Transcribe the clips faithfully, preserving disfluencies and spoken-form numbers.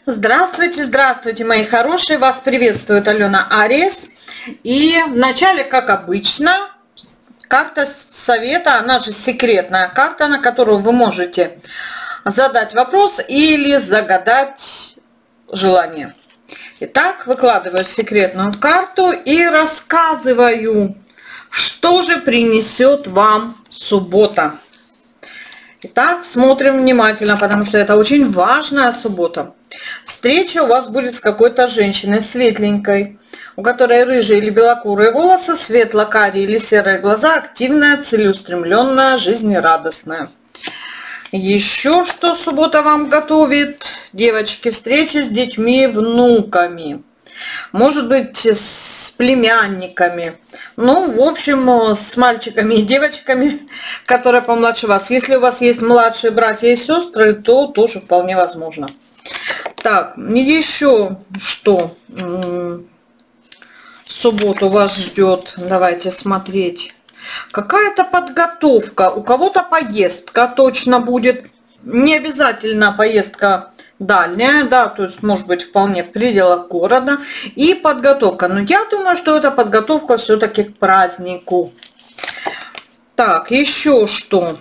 Здравствуйте, здравствуйте, мои хорошие! Вас приветствует Алена Ариес. И вначале, как обычно, карта совета, она же секретная карта, на которую вы можете задать вопрос или загадать желание. Итак, выкладываю секретную карту и рассказываю, что же принесет вам суббота. Итак, смотрим внимательно, потому что это очень важная суббота. Встреча у вас будет с какой-то женщиной светленькой, у которой рыжие или белокурые волосы, светло-карие или серые глаза, активная, целеустремленная, жизнерадостная. Еще что суббота вам готовит? Девочки, встреча с детьми, внуками. Может быть, с племянниками. Ну, в общем, с мальчиками и девочками, которые помладше вас. Если у вас есть младшие братья и сестры, то тоже вполне возможно. Так, еще что в субботу вас ждет? Давайте смотреть. Какая-то подготовка. У кого-то поездка точно будет. Не обязательно поездка дальняя, да, то есть может быть вполне в пределах города. И подготовка. Но я думаю, что это подготовка все-таки к празднику. Так, еще что?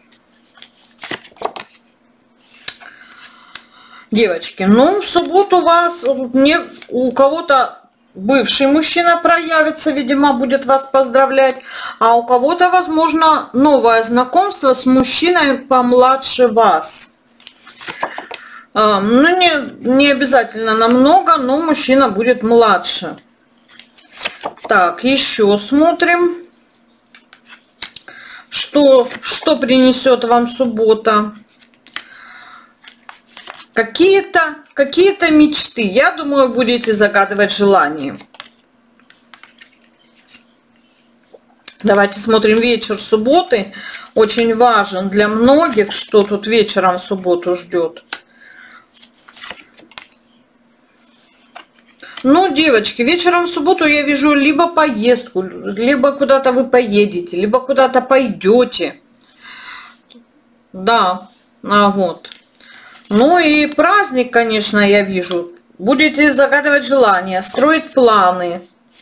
Девочки, ну в субботу у вас не, у кого-то бывший мужчина проявится, видимо, будет вас поздравлять, а у кого-то, возможно, новое знакомство с мужчиной помладше вас. А, ну, не, не обязательно намного, но мужчина будет младше. Так, еще смотрим, что, что принесет вам суббота. Какие-то какие-то мечты. Я думаю, будете загадывать желания. Давайте смотрим вечер субботы. Очень важен для многих, что тут вечером в субботу ждет. Ну, девочки, вечером в субботу я вижу либо поездку, либо куда-то вы поедете, либо куда-то пойдете. Да, а вот. Ну и праздник, конечно, я вижу. Будете загадывать желания, строить планы.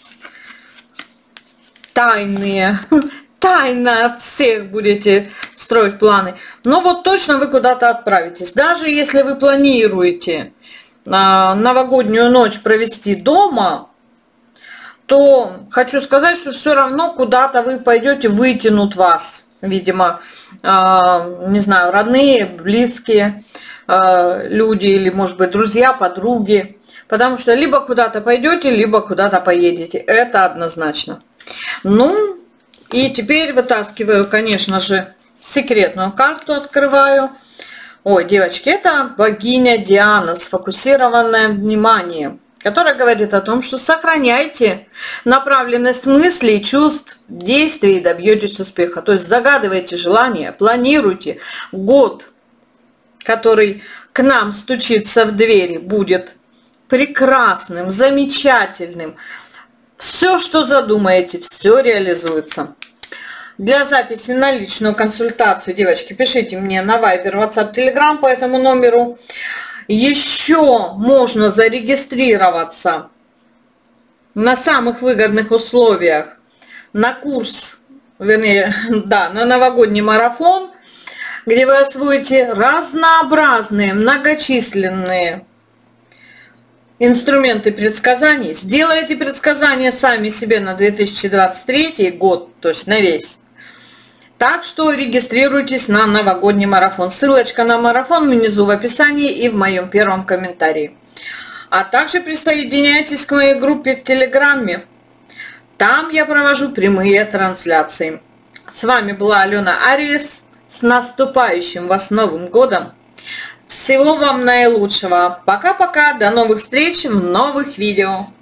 Тайные. Тайно от всех будете строить планы. Но вот точно вы куда-то отправитесь. Даже если вы планируете новогоднюю ночь провести дома, то хочу сказать, что все равно куда-то вы пойдете, вытянут вас. Видимо, не знаю, родные, близкие люди или, может быть, друзья, подруги, потому что либо куда-то пойдете, либо куда-то поедете, это однозначно. Ну и теперь вытаскиваю, конечно же, секретную карту, открываю. Ой, девочки, это богиня Диана, сфокусированное внимание, которая говорит о том, что сохраняйте направленность мыслей, чувств, действий и добьетесь успеха. То есть загадывайте желания, планируйте год, который к нам стучится в двери, будет прекрасным, замечательным. Все, что задумаете, все реализуется. Для записи на личную консультацию, девочки, пишите мне на Viber, WhatsApp, Telegram по этому номеру. Еще можно зарегистрироваться на самых выгодных условиях на курс, вернее, да, на новогодний марафон, где вы освоите разнообразные, многочисленные инструменты предсказаний. Сделаете предсказания сами себе на две тысячи двадцать третий год, то есть на весь. Так что регистрируйтесь на новогодний марафон. Ссылочка на марафон внизу в описании и в моем первом комментарии. А также присоединяйтесь к моей группе в Телеграме. Там я провожу прямые трансляции. С вами была Алена Ариес. С наступающим вас Новым годом! Всего вам наилучшего! Пока-пока! До новых встреч в новых видео!